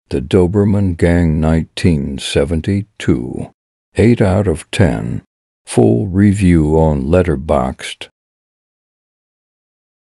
The Doberman Gang 1972. 8 out of 10. Full review on Letterboxd.